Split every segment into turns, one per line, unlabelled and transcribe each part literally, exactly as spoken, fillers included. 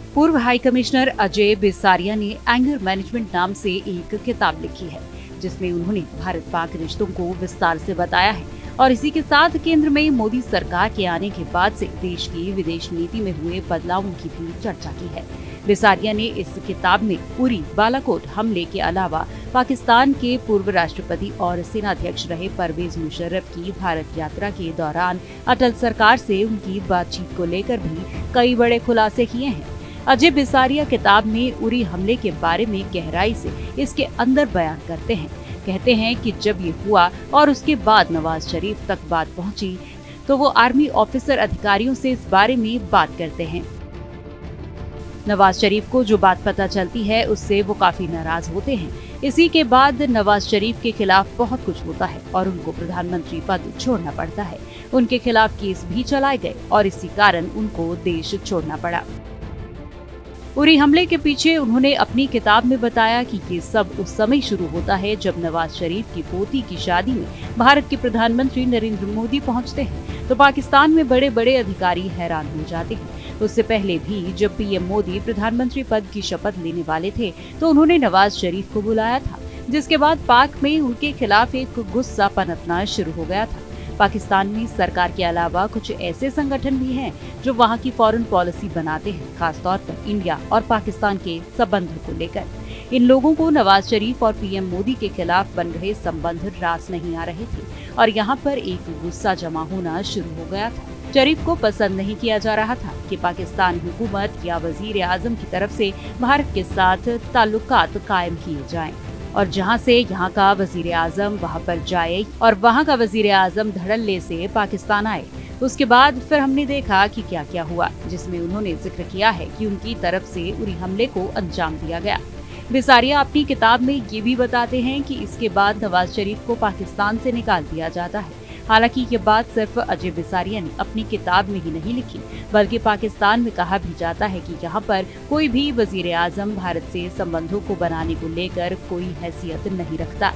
पूर्व high commissioner Ajay Bisaria ने anger management नाम से एक किताब लिखी है, जिसमें उन्होंने भारत पाक रिश्तों को विस्तार से बताया है और इसी के साथ केंद्र में मोदी सरकार के आने के बाद से देश की विदेश नीति में हुए बदलावों की भी चर्चा की है। बिसारिया ने इस किताब में उरी बालाकोट हमले के अलावा पाकिस्तान के पूर्व राष्ट्रपति और सेनाध्यक्ष रहे परवेज मुशर्रफ की भारत यात्रा के दौरान अटल सरकार से उनकी बातचीत को लेकर भी कई बड़े खुलासे किए हैं। अजय बिसारिया किताब में उरी हमले के बारे में गहराई से इसके अंदर बयान करते हैं। कहते हैं कि जब ये हुआ और उसके बाद नवाज शरीफ तक बात पहुंची तो वो आर्मी ऑफिसर अधिकारियों से इस बारे में बात करते हैं। नवाज शरीफ को जो बात पता चलती है उससे वो काफी नाराज होते हैं। इसी के बाद नवाज शरीफ के खिलाफ बहुत कुछ होता है और उनको प्रधानमंत्री पद छोड़ना पड़ता है। उनके खिलाफ केस भी चलाए गए और इसी कारण उनको देश छोड़ना पड़ा। उरी हमले के पीछे उन्होंने अपनी किताब में बताया कि ये सब उस समय शुरू होता है जब नवाज शरीफ की पोती की शादी में भारत के प्रधानमंत्री नरेंद्र मोदी पहुंचते हैं तो पाकिस्तान में बड़े बड़े अधिकारी हैरान हो जाते हैं। उससे पहले भी जब पीएम मोदी प्रधानमंत्री पद की शपथ लेने वाले थे तो उन्होंने नवाज शरीफ को बुलाया था, जिसके बाद पाक में उनके खिलाफ एक गुस्सा पनपना शुरू हो गया था। पाकिस्तान में सरकार के अलावा कुछ ऐसे संगठन भी हैं जो वहां की फॉरेन पॉलिसी बनाते हैं, खासतौर पर इंडिया और पाकिस्तान के संबंधों को लेकर। इन लोगों को नवाज शरीफ और पीएम मोदी के खिलाफ बन रहे संबंध रास नहीं आ रहे थे और यहाँ पर एक गुस्सा जमा होना शुरू हो गया था। शरीफ को पसंद नहीं किया जा रहा था कि पाकिस्तान हुकूमत या वजीर आजम की तरफ से भारत के साथ ताल्लुकात कायम किए जाएं और जहां से यहां का वजीर आजम वहां पर जाए और वहां का वजीर आजम धड़ल्ले से पाकिस्तान आए। उसके बाद फिर हमने देखा कि क्या क्या हुआ, जिसमें उन्होंने जिक्र किया है कि उनकी तरफ से उरी हमले को अंजाम दिया गया। बिसारिया अपनी किताब में ये भी बताते हैं कि इसके बाद नवाज शरीफ को पाकिस्तान से निकाल दिया जाता है। हालांकि ये बात सिर्फ अजय बिसारिया ने अपनी किताब में ही नहीं लिखी, बल्कि पाकिस्तान में कहा भी जाता है कि यहाँ पर कोई भी वजीर आजम भारत से संबंधों को बनाने को लेकर कोई हैसियत नहीं रखता।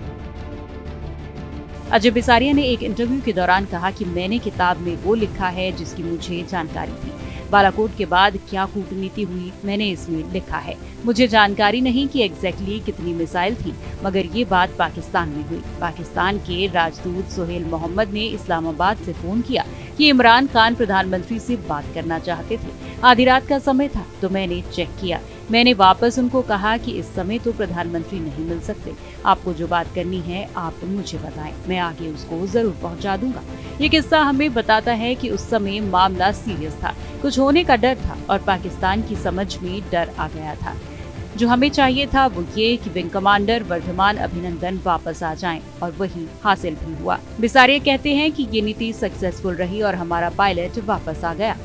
अजय बिसारिया ने एक इंटरव्यू के दौरान कहा कि मैंने किताब में वो लिखा है जिसकी मुझे जानकारी थी। बालाकोट के बाद क्या कूटनीति हुई मैंने इसमें लिखा है। मुझे जानकारी नहीं कि एग्जैक्टली कितनी मिसाइल थी, मगर ये बात पाकिस्तान में हुई। पाकिस्तान के राजदूत सोहेल मोहम्मद ने इस्लामाबाद से फोन किया कि इमरान खान प्रधानमंत्री से बात करना चाहते थे। आधी रात का समय था तो मैंने चेक किया। मैंने वापस उनको कहा कि इस समय तो प्रधानमंत्री नहीं मिल सकते, आपको जो बात करनी है आप मुझे बताएं, मैं आगे उसको जरूर पहुंचा दूंगा। ये किस्सा हमें बताता है कि उस समय मामला सीरियस था, कुछ होने का डर था और पाकिस्तान की समझ में डर आ गया था। जो हमें चाहिए था वो ये कि विंग कमांडर वर्धमान अभिनंदन वापस आ जाएं और वही हासिल भी हुआ। बिसारिया कहते हैं कि ये नीति सक्सेसफुल रही और हमारा पायलट वापस आ गया।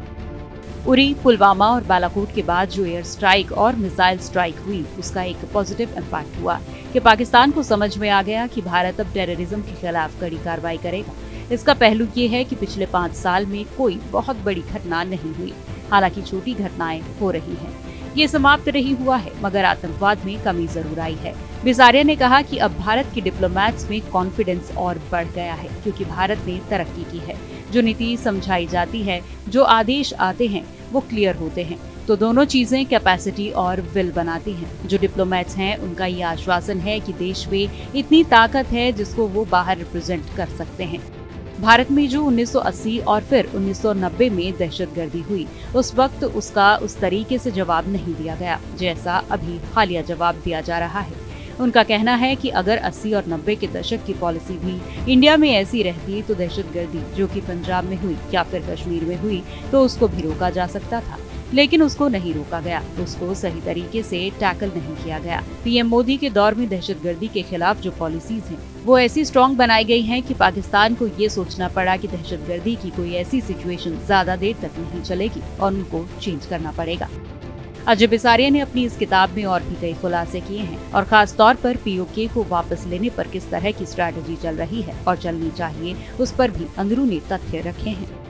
उरी, पुलवामा और बालाकोट के बाद जो एयर स्ट्राइक और मिसाइल स्ट्राइक हुई उसका एक पॉजिटिव इम्पैक्ट हुआ कि पाकिस्तान को समझ में आ गया कि भारत अब टेररिज्म के खिलाफ कड़ी कार्रवाई करेगा। इसका पहलू ये है कि पिछले पाँच साल में कोई बहुत बड़ी घटना नहीं हुई, हालांकि छोटी घटनाएं हो रही हैं। ये समाप्त नहीं हुआ है, मगर आतंकवाद में कमी जरूर आई है। बिसारिया ने कहा कि अब भारत के डिप्लोमैट्स में कॉन्फिडेंस और बढ़ गया है, क्योंकि भारत ने तरक्की की है। जो नीति समझाई जाती है, जो आदेश आते हैं वो क्लियर होते हैं, तो दोनों चीजें कैपेसिटी और विल बनाती हैं। जो डिप्लोमैट्स हैं उनका ये आश्वासन है कि देश में इतनी ताकत है जिसको वो बाहर रिप्रेजेंट कर सकते हैं। भारत में जो उन्नीस सौ अस्सी और फिर उन्नीस सौ नब्बे में दहशतगर्दी हुई, उस वक्त उसका उस तरीके से जवाब नहीं दिया गया जैसा अभी हालिया जवाब दिया जा रहा है। उनका कहना है कि अगर अस्सी और नब्बे के दशक की पॉलिसी भी इंडिया में ऐसी रहती तो दहशतगर्दी जो कि पंजाब में हुई या फिर कश्मीर में हुई तो उसको भी रोका जा सकता था, लेकिन उसको नहीं रोका गया, उसको सही तरीके से टैकल नहीं किया गया। पीएम मोदी के दौर में दहशतगर्दी के खिलाफ जो पॉलिसीज हैं वो ऐसी स्ट्रॉन्ग बनाई गई हैं कि पाकिस्तान को ये सोचना पड़ा कि दहशतगर्दी की कोई ऐसी सिचुएशन ज्यादा देर तक नहीं चलेगी और उनको चेंज करना पड़ेगा। अजय बिसारिया ने अपनी इस किताब में और भी कई खुलासे किए हैं और खास तौर पर पीओके को वापस लेने पर किस तरह की स्ट्रैटेजी चल रही है और चलनी चाहिए उस पर भी अंदरूनी तथ्य रखे हैं।